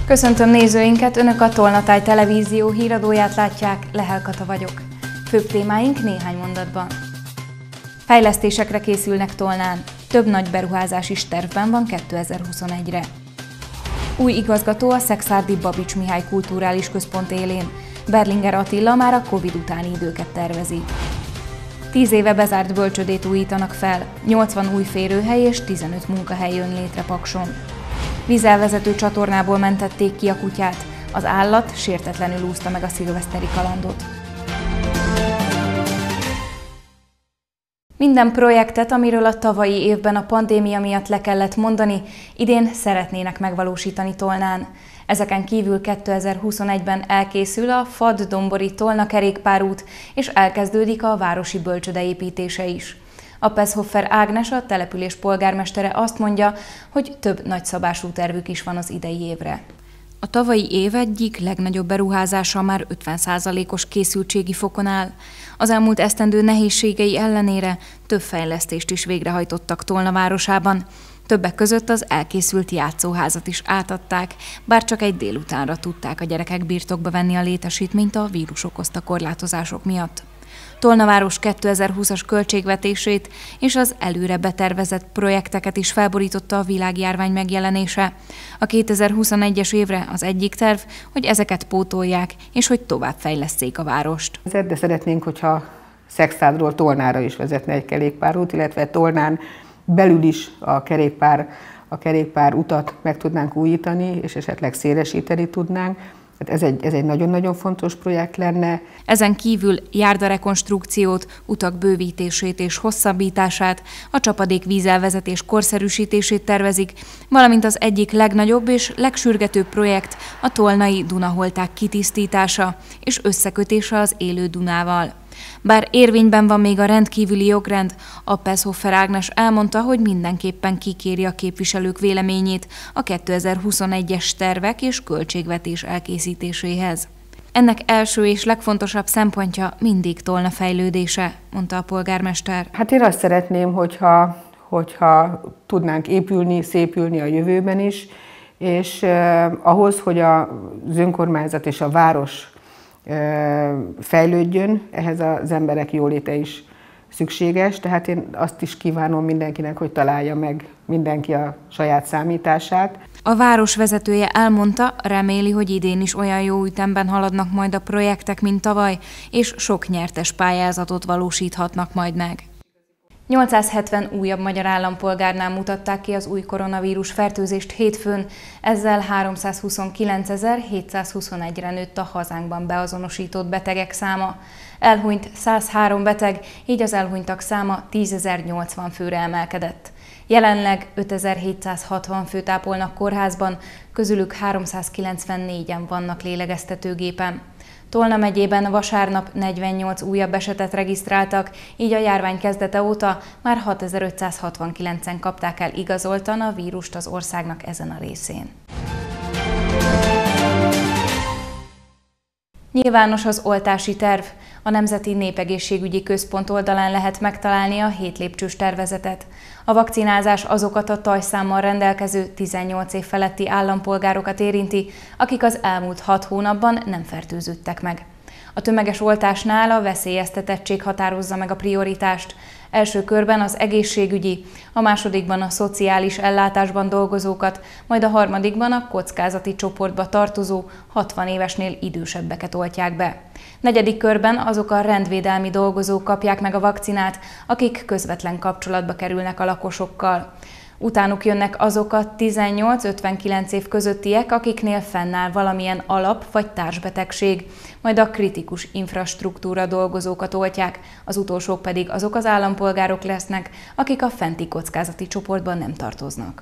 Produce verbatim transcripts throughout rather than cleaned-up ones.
Köszöntöm nézőinket, Önök a Tolnatáj televízió híradóját látják, Lehel Kata vagyok. Főbb témáink néhány mondatban. Fejlesztésekre készülnek Tolnán, több nagy beruházás is tervben van kétezer-huszonegyre. Új igazgató a Szekszárdi Babits Mihály Kulturális Központ élén, Berlinger Attila már a Covid utáni időket tervezi. Tíz éve bezárt bölcsödét újítanak fel, nyolcvan új férőhely és tizenöt munkahely jön létre Pakson. Vízelvezető csatornából mentették ki a kutyát, az állat sértetlenül úszta meg a szilveszteri kalandot. Minden projektet, amiről a tavalyi évben a pandémia miatt le kellett mondani, idén szeretnének megvalósítani Tolnán. Ezeken kívül kétezer-huszonegyben elkészül a Fadd-Dombori Tolna kerékpárút, és elkezdődik a városi bölcsöde építése is. A Peszhoffer Ágnes, a település polgármestere azt mondja, hogy több nagyszabású tervük is van az idei évre. A tavalyi év egyik legnagyobb beruházása már ötven százalékos készültségi fokon áll. Az elmúlt esztendő nehézségei ellenére több fejlesztést is végrehajtottak Tolna városában. Többek között az elkészült játszóházat is átadták, bár csak egy délutánra tudták a gyerekek birtokba venni a létesítményt a vírus okozta korlátozások miatt. Tolna város kétezer-húszas költségvetését és az előre betervezett projekteket is felborította a világjárvány megjelenése. A kétezer-huszonegyes évre az egyik terv, hogy ezeket pótolják, és hogy továbbfejlesszék a várost. De szeretnénk, hogyha Szekszárdról Tolnára is vezetne egy kerékpárút, illetve Tolnán belül is a kerékpár, a kerékpár utat meg tudnánk újítani, és esetleg szélesíteni tudnánk. Ez egy, ez egy nagyon-nagyon fontos projekt lenne. Ezen kívül járdarekonstrukciót, utak bővítését és hosszabbítását, a csapadék vízelvezetés korszerűsítését tervezik, valamint az egyik legnagyobb és legsürgetőbb projekt a tolnai Dunaholták kitisztítása és összekötése az élő Dunával. Bár érvényben van még a rendkívüli jogrend, a Peszhoffer Ágnes elmondta, hogy mindenképpen kikéri a képviselők véleményét a kétezer-huszonegyes tervek és költségvetés elkészítéséhez. Ennek első és legfontosabb szempontja mindig Tolna fejlődése, mondta a polgármester. Hát én azt szeretném, hogyha, hogyha tudnánk épülni, szépülni a jövőben is, és eh, ahhoz, hogy az önkormányzat és a város fejlődjön, ehhez az emberek jóléte is szükséges, tehát én azt is kívánom mindenkinek, hogy találja meg mindenki a saját számítását. A város vezetője elmondta, reméli, hogy idén is olyan jó ütemben haladnak majd a projektek, mint tavaly, és sok nyertes pályázatot valósíthatnak majd meg. nyolcszázhetven újabb magyar állampolgárnál mutatták ki az új koronavírus fertőzést hétfőn, ezzel háromszázhuszonkilencezer-hétszázhuszonegyre nőtt a hazánkban beazonosított betegek száma. Elhunyt százhárom beteg, így az elhunytak száma tízezer-nyolcvan főre emelkedett. Jelenleg ötezer-hétszázhatvan főt ápolnak kórházban, közülük háromszázkilencvennégyen vannak lélegeztetőgépen. Tolna megyében vasárnap negyvennyolc újabb esetet regisztráltak, így a járvány kezdete óta már hatezer-ötszázhatvankilencen kapták el igazoltan a vírust az országnak ezen a részén. Nyilvános az oltási terv. A Nemzeti Népegészségügyi Központ oldalán lehet megtalálni a hétlépcsős tervezetet. A vakcinázás azokat a tajszámmal rendelkező tizennyolc év feletti állampolgárokat érinti, akik az elmúlt hat hónapban nem fertőződtek meg. A tömeges oltásnál a veszélyeztetettség határozza meg a prioritást. Első körben az egészségügyi, a másodikban a szociális ellátásban dolgozókat, majd a harmadikban a kockázati csoportba tartozó hatvan évesnél idősebbeket oltják be. Negyedik körben azok a rendvédelmi dolgozók kapják meg a vakcinát, akik közvetlen kapcsolatba kerülnek a lakosokkal. Utánuk jönnek azok a tizennyolc-ötvenkilenc év közöttiek, akiknél fennáll valamilyen alap- vagy társbetegség, majd a kritikus infrastruktúra dolgozókat oltják, az utolsók pedig azok az állampolgárok lesznek, akik a fenti kockázati csoportban nem tartoznak.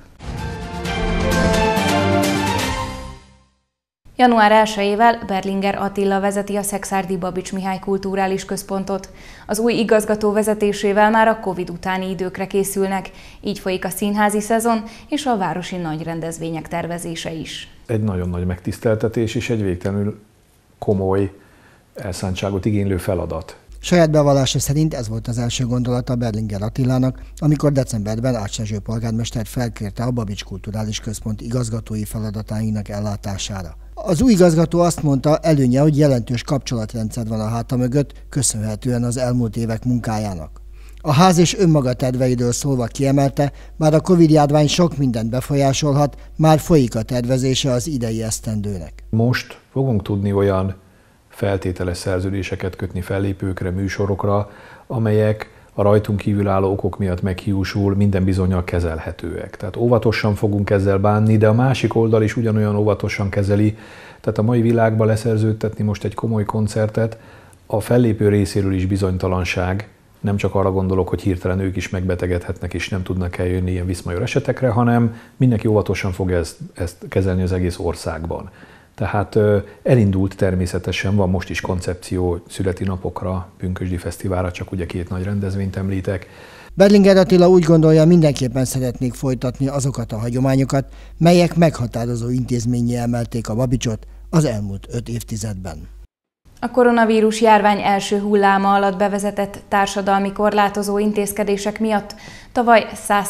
január elsejével Berlinger Attila vezeti a Szekszárdi Babits Mihály Kulturális Központot. Az új igazgató vezetésével már a Covid utáni időkre készülnek, így folyik a színházi szezon és a városi nagy rendezvények tervezése is. Egy nagyon nagy megtiszteltetés és egy végtelenül komoly elszántságot igénylő feladat. Saját bevallása szerint ez volt az első gondolata Berlinger Attilának, amikor decemberben Ács Erzső polgármester felkérte a Babics Kulturális Központ igazgatói feladatáinak ellátására. Az új igazgató azt mondta, előnye, hogy jelentős kapcsolatrendszer van a háta mögött, köszönhetően az elmúlt évek munkájának. A ház és önmaga terveiről szólva kiemelte, bár a Covid-járvány sok mindent befolyásolhat, már folyik a tervezése az idei esztendőnek. Most fogunk tudni olyan feltételes szerződéseket kötni fellépőkre, műsorokra, amelyek a rajtunk kívül álló okok miatt meghiúsul, minden bizonnyal kezelhetőek. Tehát óvatosan fogunk ezzel bánni, de a másik oldal is ugyanolyan óvatosan kezeli. Tehát a mai világban leszerződtetni most egy komoly koncertet, a fellépő részéről is bizonytalanság. Nem csak arra gondolok, hogy hirtelen ők is megbetegedhetnek és nem tudnak eljönni ilyen viszmajor esetekre, hanem mindenki óvatosan fog ezt, ezt kezelni az egész országban. Tehát elindult természetesen, van most is koncepció születinapokra, Pünkösdi Fesztiválra, csak ugye két nagy rendezvényt említek. Berlinger Attila úgy gondolja, mindenképpen szeretnék folytatni azokat a hagyományokat, melyek meghatározó intézménnyé emelték a Babicsot az elmúlt öt évtizedben. A koronavírus járvány első hulláma alatt bevezetett társadalmi korlátozó intézkedések miatt tavaly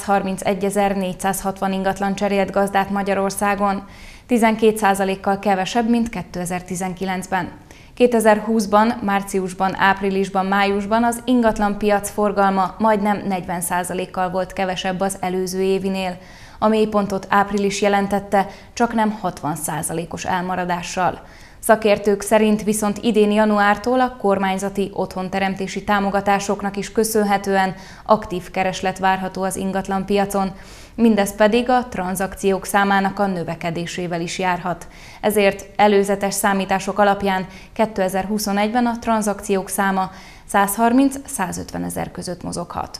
százharmincegyezer-négyszázhatvan ingatlan cserélt gazdát Magyarországon, tizenkét százalékkal kevesebb, mint kétezer-tizenkilencben. kétezer-húszban, márciusban, áprilisban, májusban az ingatlanpiac forgalma majdnem negyven százalékkal volt kevesebb az előző évinél. A mélypontot április jelentette, csaknem hatvan százalékos elmaradással. Szakértők szerint viszont idén januártól a kormányzati otthonteremtési támogatásoknak is köszönhetően aktív kereslet várható az ingatlanpiacon, mindez pedig a tranzakciók számának a növekedésével is járhat. Ezért előzetes számítások alapján kétezer-huszonegyben a tranzakciók száma százharminc-százötven ezer között mozoghat.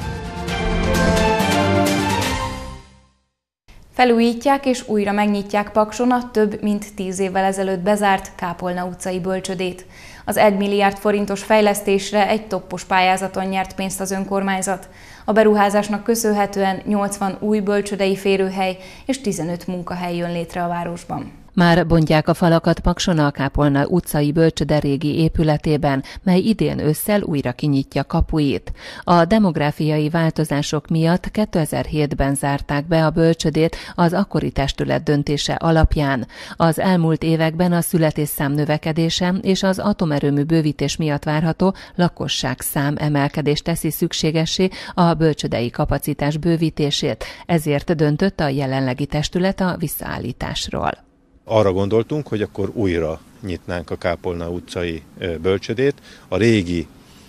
Felújítják és újra megnyitják Pakson a több mint tíz évvel ezelőtt bezárt Kápolna utcai bölcsödét. Az egy milliárd forintos fejlesztésre egy toppos pályázaton nyert pénzt az önkormányzat. A beruházásnak köszönhetően nyolcvan új bölcsödei férőhely és tizenöt munkahely jön létre a városban. Már bontják a falakat Pakson a Kápolna utcai bölcsöde régi épületében, mely idén ősszel újra kinyitja kapuit. A demográfiai változások miatt kétezer-hétben zárták be a bölcsödét az akkori testület döntése alapján. Az elmúlt években a születésszám növekedése és az atomerőmű bővítés miatt várható lakosságszám emelkedés teszi szükségessé a bölcsödei kapacitás bővítését, ezért döntött a jelenlegi testület a visszaállításról. Arra gondoltunk, hogy akkor újra nyitnánk a Kápolna utcai bölcsödét, a régi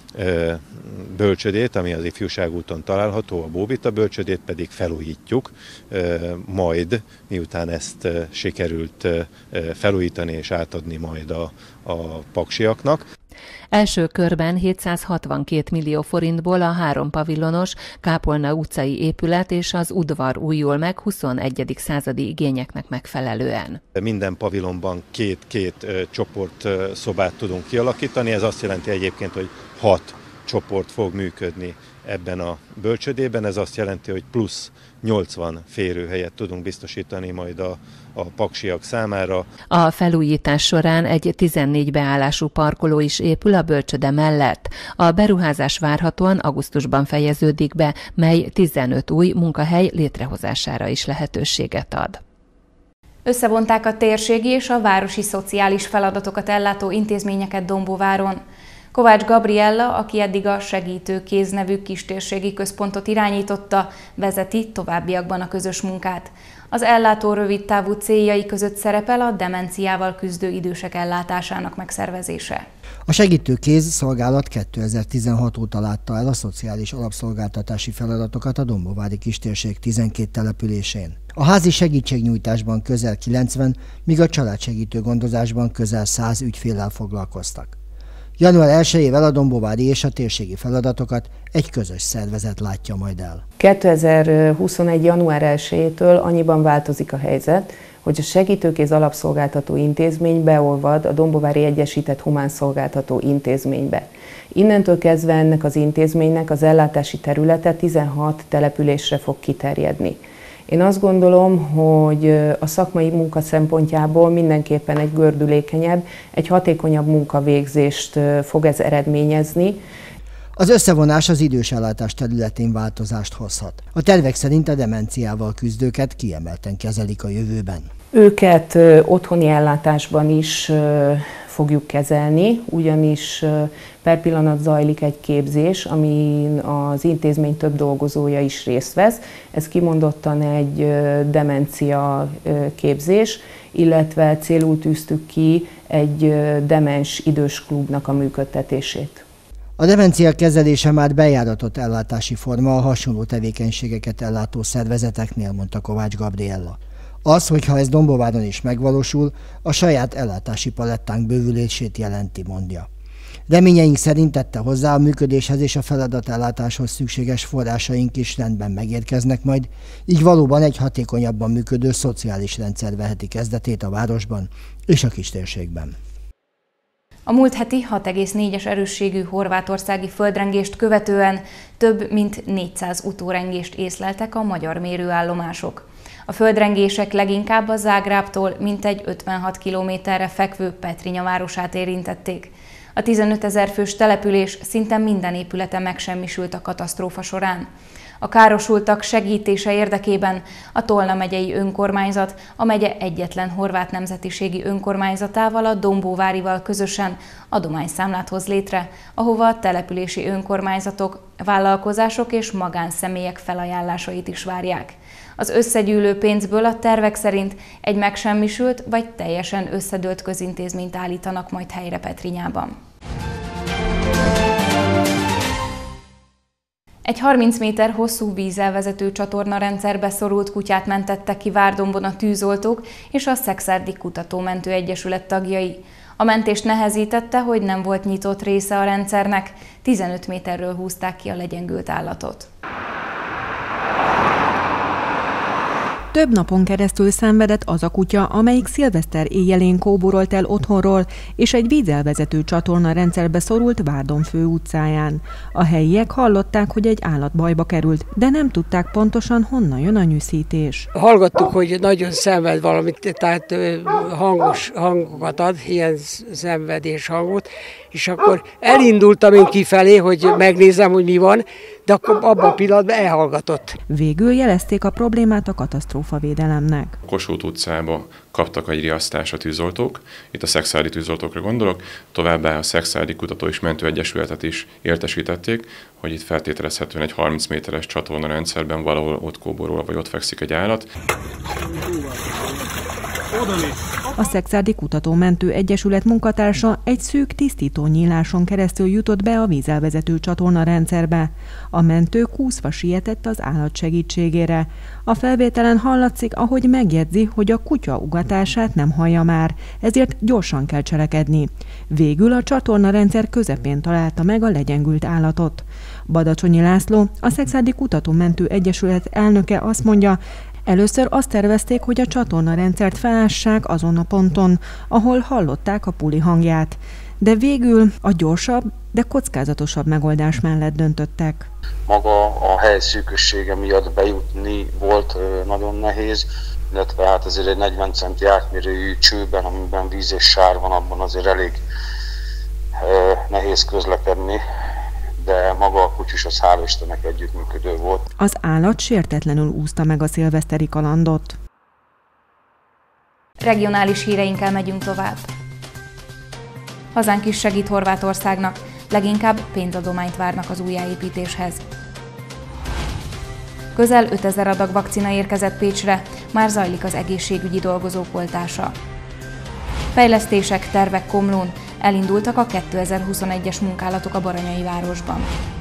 bölcsödét, ami az Ifjúság úton található, a Bóbita bölcsödét pedig felújítjuk, majd miután ezt sikerült felújítani és átadni majd a, a paksiaknak. Első körben hétszázhatvankét millió forintból a három pavilonos Kápolna utcai épület és az udvar újul meg huszonegyedik századi igényeknek megfelelően. Minden pavilonban két-két csoport szobát tudunk kialakítani, ez azt jelenti egyébként, hogy hat csoport fog működni ebben a bölcsödében, ez azt jelenti, hogy plusz nyolcvan férőhelyet tudunk biztosítani majd a, a paksiak számára. A felújítás során egy tizennégy beállású parkoló is épül a bölcsöde mellett. A beruházás várhatóan augusztusban fejeződik be, mely tizenöt új munkahely létrehozására is lehetőséget ad. Összevonták a térségi és a városi szociális feladatokat ellátó intézményeket Dombóváron. Kovács Gabriella, aki eddig a Segítő Kéz nevű kistérségi központot irányította, vezeti továbbiakban a közös munkát. Az ellátó rövidtávú céljai között szerepel a demenciával küzdő idősek ellátásának megszervezése. A Segítő Kéz szolgálat kétezer-tizenhat óta látta el a szociális alapszolgáltatási feladatokat a dombóvári kistérség tizenkét településén. A házi segítségnyújtásban közel kilencven, míg a családsegítő gondozásban közel száz ügyféllel foglalkoztak. január elsejével a dombóvári és a térségi feladatokat egy közös szervezet látja majd el. kétezer-huszonegy. január elsejétől annyiban változik a helyzet, hogy a Segítőkéz Alapszolgáltató Intézmény beolvad a Dombóvári Egyesített Humán Szolgáltató Intézménybe. Innentől kezdve ennek az intézménynek az ellátási területe tizenhat településre fog kiterjedni. Én azt gondolom, hogy a szakmai munka szempontjából mindenképpen egy gördülékenyebb, egy hatékonyabb munkavégzést fog ez eredményezni. Az összevonás az idős ellátás területén változást hozhat. A tervek szerint a demenciával küzdőket kiemelten kezelik a jövőben. Őket otthoni ellátásban is fogjuk kezelni, ugyanis per pillanat zajlik egy képzés, amin az intézmény több dolgozója is részt vesz. Ez kimondottan egy demencia képzés, illetve célul tűztük ki egy demens idős klubnak a működtetését. A demencia kezelése már bejáratott ellátási forma a hasonló tevékenységeket ellátó szervezeteknél, mondta Kovács Gabriella. Az, hogyha ez Dombováron is megvalósul, a saját ellátási palettánk bővülését jelenti, mondja. Reményeink szerint, tette hozzá, a működéshez és a feladatellátáshoz szükséges forrásaink is rendben megérkeznek majd, így valóban egy hatékonyabban működő szociális rendszer veheti kezdetét a városban és a kistérségben. A múlt heti hat egész négyes erősségű horvátországi földrengést követően több mint négyszáz utórengést észleltek a magyar mérőállomások. A földrengések leginkább a Zágrábtól mintegy ötvenhat kilométerre fekvő Petrinja városát érintették. A tizenötezer fős település szinte minden épülete megsemmisült a katasztrófa során. A károsultak segítése érdekében a Tolna megyei önkormányzat a megye egyetlen horvát nemzetiségi önkormányzatával, a Dombóvárival közösen adományszámlát hoz létre, ahova a települési önkormányzatok, vállalkozások és magánszemélyek felajánlásait is várják. Az összegyűlő pénzből a tervek szerint egy megsemmisült vagy teljesen összedőlt közintézményt állítanak majd helyre Petrinyában. Egy harminc méter hosszú vízzel vezető csatornarendszerbe szorult kutyát mentettek ki Várdombon a tűzoltók és a Szekszárdi Kutatómentő Egyesület tagjai. A mentést nehezítette, hogy nem volt nyitott része a rendszernek, tizenöt méterről húzták ki a legyengült állatot. Több napon keresztül szenvedett az a kutya, amelyik szilveszter éjjelén kóborolt el otthonról, és egy vízzelvezető csatorna rendszerbe szorult Várdon főutcáján. A helyiek hallották, hogy egy állat bajba került, de nem tudták pontosan, honnan jön a nyűszítés. Hallgattuk, hogy nagyon szenved valamit, tehát hangos hangokat ad, ilyen szenvedés hangot, és akkor elindultam én kifelé, hogy megnézem, hogy mi van, de akkor abban a pillanatban elhallgatott. Végül jelezték a problémát a katasztrófavédelemnek. Kossuth utcába kaptak egy riasztást a tűzoltók, itt a szekszárdi tűzoltókra gondolok, továbbá a Szekszárdi Kutató és Mentő Egyesületet is értesítették, hogy itt feltételezhetően egy harminc méteres csatornarendszerben valahol ott kóborol, vagy ott fekszik egy állat. A Szekszárdi Kutató-Mentő Egyesület munkatársa egy szűk tisztító nyíláson keresztül jutott be a vízelvezető csatorna rendszerbe. A mentők úszva sietett az állat segítségére. A felvételen hallatszik, ahogy megjegyzi, hogy a kutya ugatását nem hallja már, ezért gyorsan kell cselekedni. Végül a csatornarendszer közepén találta meg a legyengült állatot. Badacsonyi László, a Szekszárdi Kutató-Mentő Egyesület elnöke azt mondja, először azt tervezték, hogy a csatornarendszert felássák azon a ponton, ahol hallották a puli hangját. De végül a gyorsabb, de kockázatosabb megoldás mellett döntöttek. Maga a hely szűkössége miatt bejutni volt nagyon nehéz, illetve hát azért egy negyven centi átmérőjű csőben, amiben víz és sár van, abban azért elég nehéz közlekedni. De maga a kutyus az hála Istennek együttműködő volt. Az állat sértetlenül úszta meg a szilveszteri kalandot. Regionális híreinkkel megyünk tovább. Hazánk is segít Horvátországnak, leginkább pénzadományt várnak az újjáépítéshez. Közel ötezer adag vakcina érkezett Pécsre, már zajlik az egészségügyi dolgozók oltása. Fejlesztések, tervek Komlón, elindultak a kétezer-huszonegyes munkálatok a Baranyai városban.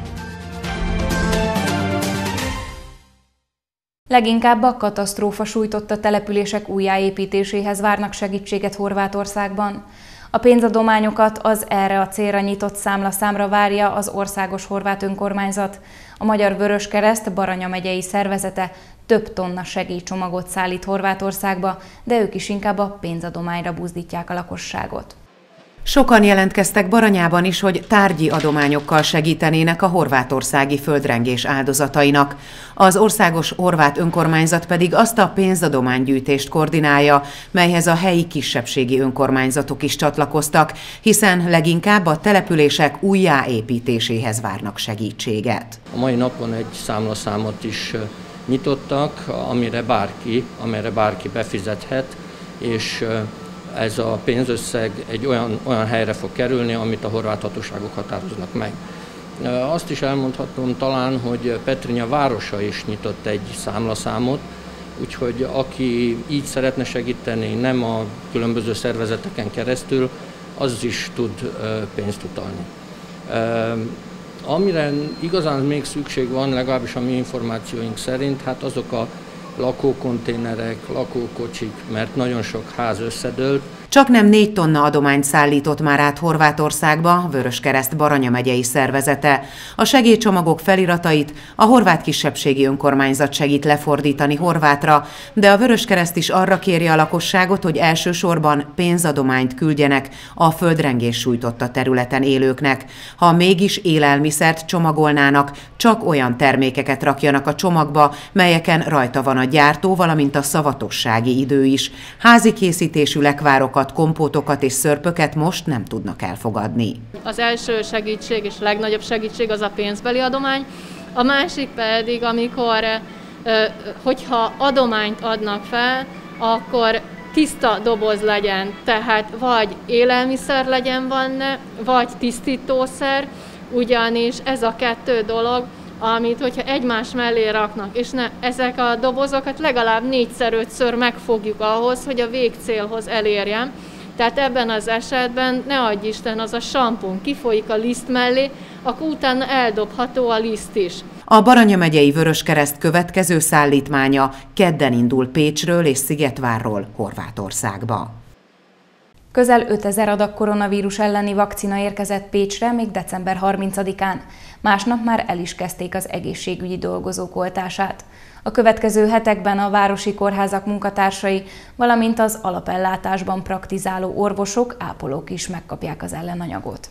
Leginkább a katasztrófa sújtotta települések újjáépítéséhez várnak segítséget Horvátországban. A pénzadományokat az erre a célra nyitott számlaszámra várja az Országos Horvát Önkormányzat. A Magyar Vöröskereszt Baranya megyei szervezete több tonna segélycsomagot szállít Horvátországba, de ők is inkább a pénzadományra buzdítják a lakosságot. Sokan jelentkeztek Baranyában is, hogy tárgyi adományokkal segítenének a horvátországi földrengés áldozatainak. Az országos horvát önkormányzat pedig azt a pénzadománygyűjtést koordinálja, melyhez a helyi kisebbségi önkormányzatok is csatlakoztak, hiszen leginkább a települések újjáépítéséhez várnak segítséget. A mai napon egy számlaszámot is nyitottak, amire bárki, amire bárki befizethet, és ez a pénzösszeg egy olyan, olyan helyre fog kerülni, amit a horvát hatóságok határoznak meg. Azt is elmondhatom talán, hogy Petrinja városa is nyitott egy számlaszámot, úgyhogy aki így szeretne segíteni, nem a különböző szervezeteken keresztül, az is tud pénzt utalni. Amire igazán még szükség van, legalábbis a mi információink szerint, hát azok a lakókonténerek, lakókocsik, mert nagyon sok ház összedőlt. Csak nem négy tonna adományt szállított már át Horvátországba Vöröskereszt Baranya megyei szervezete. A segélycsomagok feliratait a horvát kisebbségi önkormányzat segít lefordítani horvátra, de a Vöröskereszt is arra kéri a lakosságot, hogy elsősorban pénzadományt küldjenek a földrengés sújtotta területen élőknek. Ha mégis élelmiszert csomagolnának, csak olyan termékeket rakjanak a csomagba, melyeken rajta van a gyártó, valamint a szavatossági idő is. Házi készítésű lekvárokat, kompótokat és szörpöket most nem tudnak elfogadni. Az első segítség és legnagyobb segítség az a pénzbeli adomány, a másik pedig, amikor, hogyha adományt adnak fel, akkor tiszta doboz legyen, tehát vagy élelmiszer legyen benne, vagy tisztítószer, ugyanis ez a kettő dolog, amit hogyha egymás mellé raknak, és ne, ezek a dobozokat legalább négyszer, ötször megfogjuk ahhoz, hogy a végcélhoz elérjen. Tehát ebben az esetben, ne adj Isten, az a sampon kifolyik a liszt mellé, akkor utána eldobható a liszt is. A Baranya megyei Vöröskereszt következő szállítmánya kedden indul Pécsről és Szigetvárról Horvátországba. Közel ötezer adag koronavírus elleni vakcina érkezett Pécsre még december harmincadikán. Másnap már el is kezdték az egészségügyi dolgozók oltását. A következő hetekben a városi kórházak munkatársai, valamint az alapellátásban praktizáló orvosok, ápolók is megkapják az ellenanyagot.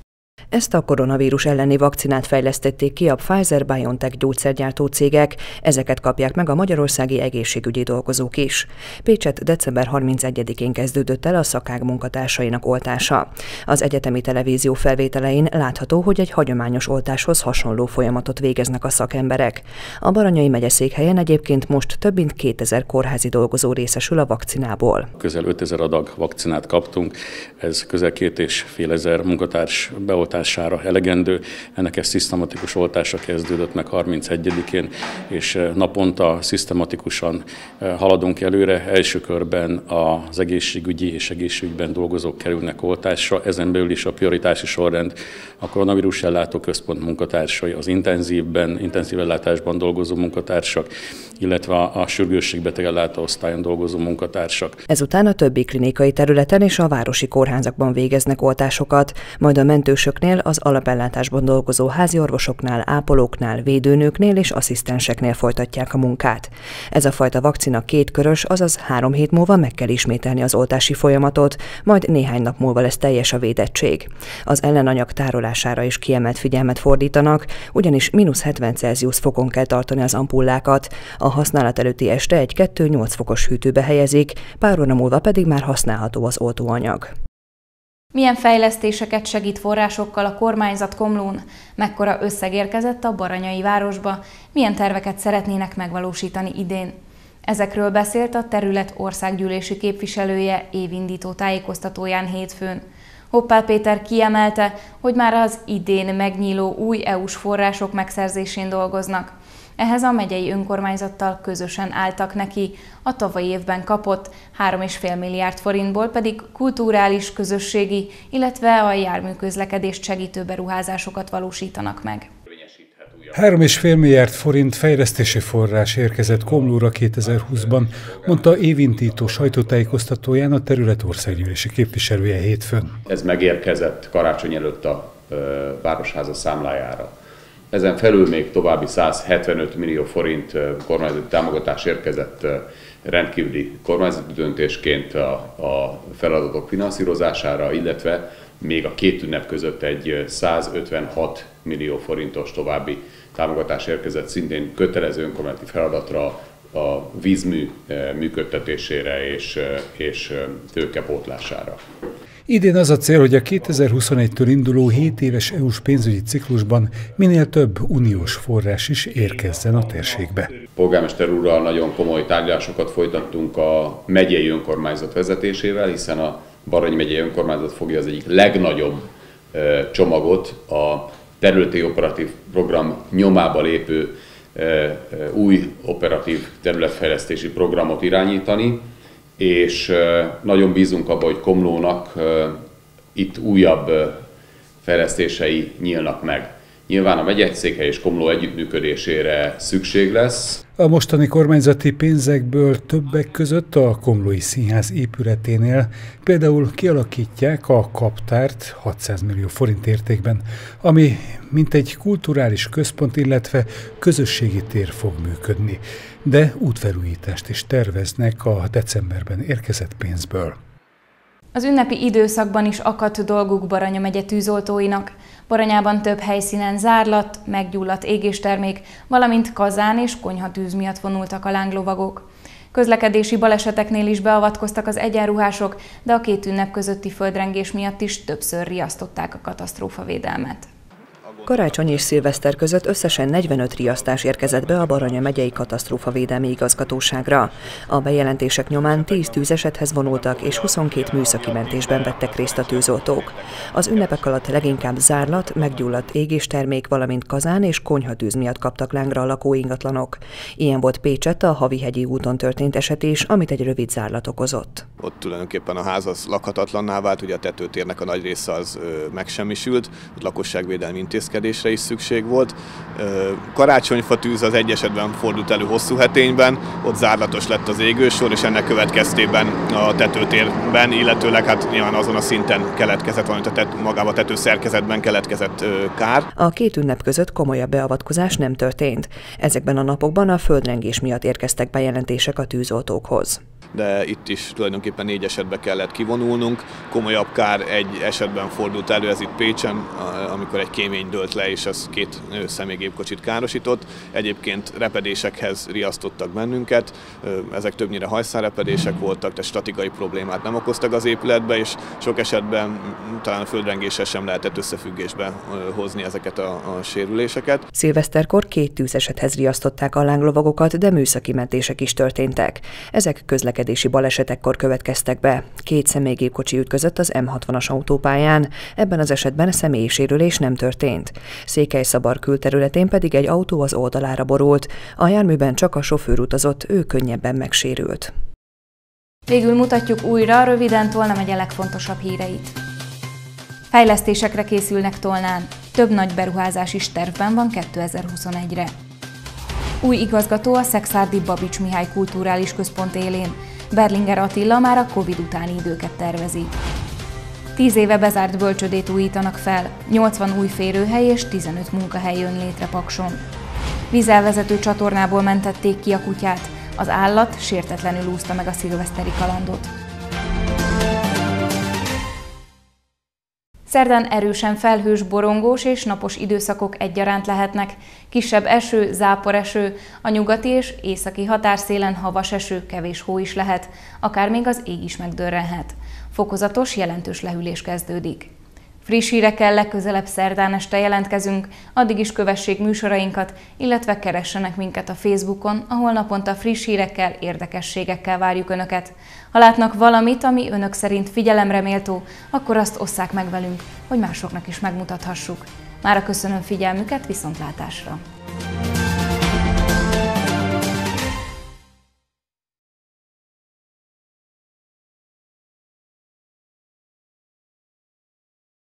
Ezt a koronavírus elleni vakcinát fejlesztették ki a Pfizer-BioNTech gyógyszergyártó cégek, ezeket kapják meg a magyarországi egészségügyi dolgozók is. Pécsett december harmincegyedikén kezdődött el a szakág munkatársainak oltása. Az egyetemi televízió felvételein látható, hogy egy hagyományos oltáshoz hasonló folyamatot végeznek a szakemberek. A Baranyai megyeszékhelyen egyébként most több mint kétezer kórházi dolgozó részesül a vakcinából. Közel ötezer adag vakcinát kaptunk, ez közel két és fél ezer munkatárs beoltására elegendő. Ennek ez szisztematikus oltása kezdődött meg harmincegyedikén, és naponta szisztematikusan haladunk előre. Első körben az egészségügyi és egészségügyben dolgozók kerülnek oltásra, ezen belül is a prioritási sorrend a koronavírus ellátó központ munkatársai, az intenzívben, intenzív ellátásban dolgozó munkatársak, illetve a sürgősségbeteg ellátó osztályon dolgozó munkatársak. Ezután a többi klinikai területen és a városi kórházakban végeznek oltásokat, majd a mentősöknél, az alapellátásban dolgozó háziorvosoknál, ápolóknál, védőnőknél és asszisztenseknél folytatják a munkát. Ez a fajta vakcina kétkörös, azaz három hét múlva meg kell ismételni az oltási folyamatot, majd néhány nap múlva lesz teljes a védettség. Az ellenanyag tárolására is kiemelt figyelmet fordítanak, ugyanis mínusz hetven Celsius fokon kell tartani az ampullákat. A használat előtti este egy kettő-nyolc fokos hűtőbe helyezik, pár óra múlva pedig már használható az oltóanyag. Milyen fejlesztéseket segít forrásokkal a kormányzat Komlón? Mekkora összeg érkezett a baranyai városba? Milyen terveket szeretnének megvalósítani idén? Ezekről beszélt a terület országgyűlési képviselője évindító tájékoztatóján hétfőn. Hoppál Péter kiemelte, hogy már az idén megnyíló új é u-s források megszerzésén dolgoznak. Ehhez a megyei önkormányzattal közösen álltak neki, a tavalyi évben kapott három egész öt milliárd forintból pedig kulturális, közösségi, illetve a járműközlekedést segítő beruházásokat valósítanak meg. három egész öt milliárd forint fejlesztési forrás érkezett Komlóra kétezer-húszban, mondta évindító sajtótájékoztatóján a terület országgyűlési képviselője hétfőn. Ez megérkezett karácsony előtt a Városháza számlájára. Ezen felül még további száz hetvenöt millió forint kormányzati támogatás érkezett rendkívüli kormányzati döntésként a, a feladatok finanszírozására, illetve még a két ünnep között egy százötvenhat millió forintos további támogatás érkezett szintén kötelező önkormányzati feladatra, a vízmű működtetésére és, és tőkepótlására. Idén az a cél, hogy a kétezer-huszonegytől induló hét éves é u-s pénzügyi ciklusban minél több uniós forrás is érkezzen a térségbe. Polgármester úrral nagyon komoly tárgyalásokat folytattunk a megyei önkormányzat vezetésével, hiszen a Baranyi megyei önkormányzat fogja az egyik legnagyobb csomagot, a területi operatív program nyomába lépő új operatív területfejlesztési programot irányítani, és nagyon bízunk abban, hogy Komlónak itt újabb fejlesztései nyílnak meg. Nyilván a Megyegyszékhely és Komló együttműködésére szükség lesz. A mostani kormányzati pénzekből többek között a Komlói Színház épületénél például kialakítják a kaptárt hatszáz millió forint értékben, ami mint egy kulturális központ, illetve közösségi tér fog működni, de útfelújítást is terveznek a decemberben érkezett pénzből. Az ünnepi időszakban is akadt dolguk Baranya megye tűzoltóinak. Baranyában több helyszínen zárlat, meggyulladt égéstermék, valamint kazán és konyhatűz miatt vonultak a lánglovagok. Közlekedési baleseteknél is beavatkoztak az egyenruhások, de a két ünnep közötti földrengés miatt is többször riasztották a katasztrófavédelmet. Karácsony és szilveszter között összesen negyvenöt riasztás érkezett be a Baranya megyei katasztrófavédelmi igazgatóságra. A bejelentések nyomán tíz tűzesethez vonultak és huszonkét műszaki mentésben vettek részt a tűzoltók. Az ünnepek alatt leginkább zárlat, meggyulladt égéstermék, valamint kazán és konyhatűz miatt kaptak lángra a lakóingatlanok. Ilyen volt Pécsett a Havihegyi úton történt eset is, amit egy rövid zárlat okozott. Ott tulajdonképpen a ház az lakhatatlanná vált, ugye a tetőtérnek a nagy része az ö, megsemmisült, ott lakosságvédelmi intézkedésre is szükség volt. Ö, karácsonyfa tűz az egy esetben fordult elő Hosszú Hetényben, ott zárlatos lett az égősor, és ennek következtében a tetőtérben, illetőleg hát nyilván azon a szinten keletkezett, valamint a tet, magában a tetőszerkezetben keletkezett ö, kár. A két ünnep között komolyabb beavatkozás nem történt. Ezekben a napokban a földrengés miatt érkeztek bejelentések a tűzoltókhoz. De itt is tulajdonképpen négy esetben kellett kivonulnunk. Komolyabb kár egy esetben fordult elő, ez itt Pécsen, amikor egy kémény dőlt le, és az két személygépkocsit károsított. Egyébként repedésekhez riasztottak bennünket, ezek többnyire hajszálrepedések voltak, tehát statikai problémát nem okoztak az épületbe, és sok esetben talán a földrengéssel sem lehetett összefüggésbe hozni ezeket a, a sérüléseket. Szilveszterkor két tűzesethez riasztották a lánglovagokat, de műszaki mentések is történtek. Ezek közlekedési balesetekkor következtek be. Két személygépkocsi ütközött az M hatvanas autópályán, ebben az esetben személyi sérülés nem történt. Székelyszabár külterületén pedig egy autó az oldalára borult, a járműben csak a sofőr utazott, ő könnyebben megsérült. Végül mutatjuk újra röviden Tolna megye legfontosabb híreit. Fejlesztésekre készülnek Tolnán, több nagy beruházás is tervben van kétezer-huszonegyre. Új igazgató a Szekszárdi Babics Mihály Kulturális Központ élén. Berlinger Attila már a Covid utáni időket tervezi. Tíz éve bezárt bölcsödét újítanak fel, nyolcvan új férőhely és tizenöt munkahely jön létre Pakson. Vízelvezető csatornából mentették ki a kutyát, az állat sértetlenül úszta meg a szilveszteri kalandot. Szerdán erősen felhős, borongós és napos időszakok egyaránt lehetnek. Kisebb eső, záporeső, a nyugati és északi határszélen havas eső, kevés hó is lehet, akár még az ég is megdörrenhet. Fokozatos, jelentős lehűlés kezdődik. Friss hírekkel legközelebb szerdán este jelentkezünk, addig is kövessék műsorainkat, illetve keressenek minket a Facebookon, ahol naponta friss hírekkel, érdekességekkel várjuk Önöket. Ha látnak valamit, ami Önök szerint figyelemre méltó, akkor azt osszák meg velünk, hogy másoknak is megmutathassuk. Mára köszönöm figyelmüket, viszontlátásra!